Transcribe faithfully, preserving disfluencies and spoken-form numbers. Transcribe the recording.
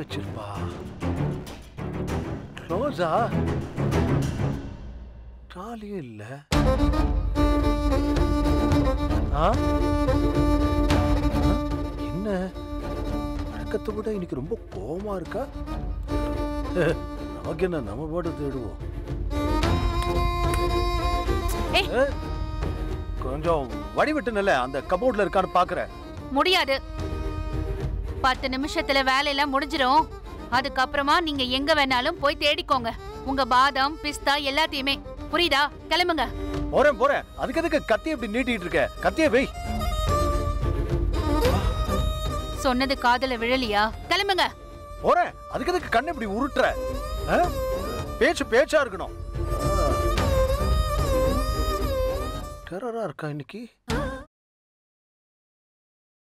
வச்சிருப்பா? க்ளோஸா? ட்ராலியும் இல்ல. என்ன வழக்கத்தை விட இன்னைக்கு ரொம்ப கோவமா இருக்கா? நமக்கு என்ன, நம்ம பாட்டு தேடுவோம். கொஞ்சம் வடிவிட்டுனல அந்த கபோர்ட்ல இருக்கான்னு பாக்குறேன். முடியாது. பத்து நிமிஷத்துல வேலையெல்லாம் முடிஞ்சிரும். அதுக்கப்புறமா நீங்க எங்க வேணாலும் போய் தேடிக்கோங்க. உங்க பாதாம் பிஸ்தா எல்லாத்தையுமே. புரியுதா? கிளம்புங்க. போறேன் போறேன். அதுக்கு எதுக்கு கத்தி இப்படி நீட்டிட்டு இருக்க? கத்திய வை. சொன்னது காதுல விழலியா? கிளம்புங்க. போறேன். அதுக்கு எதுக்கு கண்ணை இப்படி உருட்டுற? பேச்சு பேச்சா இருக்கணும். டெரரா இருக்கா இன்னைக்கு?